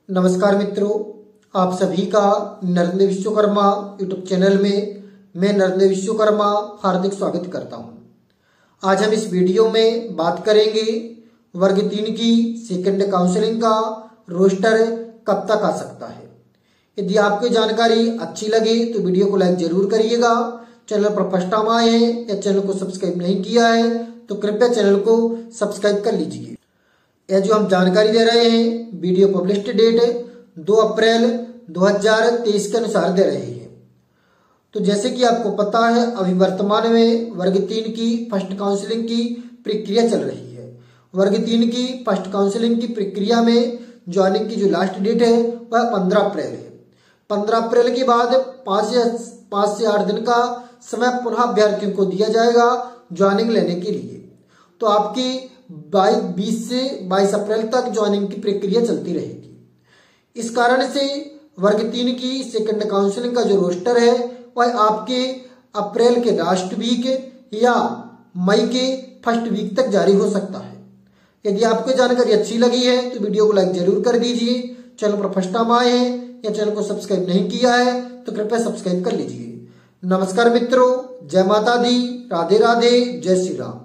नमस्कार मित्रों, आप सभी का नरेंद्र विश्वकर्मा यूट्यूब चैनल में मैं नरेंद्र विश्वकर्मा हार्दिक स्वागत करता हूं। आज हम इस वीडियो में बात करेंगे वर्ग 3 की सेकंड काउंसलिंग का रोस्टर कब तक आ सकता है। यदि आपको जानकारी अच्छी लगे तो वीडियो को लाइक जरूर करिएगा। चैनल पर फर्स्ट टाइम आए हैं या चैनल को सब्सक्राइब नहीं किया है तो कृपया चैनल को सब्सक्राइब कर लीजिए। यह जो हम जानकारी दे रहे हैं वीडियो पब्लिश्ड डेट 2 अप्रैल 2023 के अनुसार दे रहे हैं। तो जैसे कि आपको पता है अभी वर्तमान में वर्ग 3 की फर्स्ट काउंसलिंग की प्रक्रिया चल रही है। वर्ग 3 की फर्स्ट काउंसलिंग की प्रक्रिया में ज्वाइनिंग की जो लास्ट डेट है वह 15 अप्रैल है। 15 अप्रैल के बाद 5 से 8 दिन का समय पुनः अभ्यर्थियों को दिया जाएगा ज्वाइनिंग लेने के लिए। तो आपकी 20 से 22 अप्रैल तक ज्वाइनिंग की प्रक्रिया चलती रहेगी। इस कारण से वर्ग 3 की सेकंड काउंसलिंग का जो रोस्टर है वह आपके अप्रैल के लास्ट वीक या मई के फर्स्ट वीक तक जारी हो सकता है। यदि आपको जानकारी अच्छी लगी है तो वीडियो को लाइक जरूर कर दीजिए। चैनल पर फर्स्ट टाइम आए हैं या चैनल को सब्सक्राइब नहीं किया है तो कृपया सब्सक्राइब कर लीजिए। नमस्कार मित्रों, जय माता दी, राधे राधे, जय श्री राम।